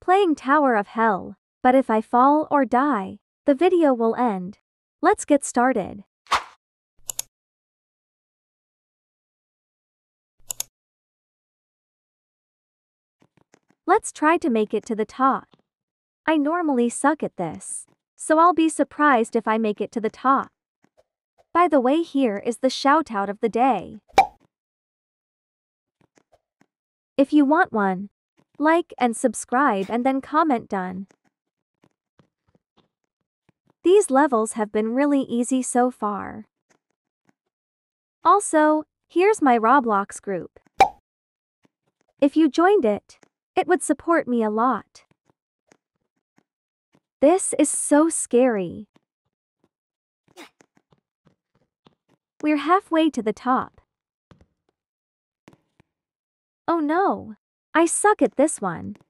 playing Tower of Hell, but if I fall or die, the video will end. Let's get started. Let's try to make it to the top. I normally suck at this, so I'll be surprised if I make it to the top. By the way, here is the shoutout of the day. If you want one, like and subscribe and then comment done. These levels have been really easy so far. Also, here's my Roblox group. If you joined it, it would support me a lot. This is so scary. We're halfway to the top. Oh no, I suck at this one.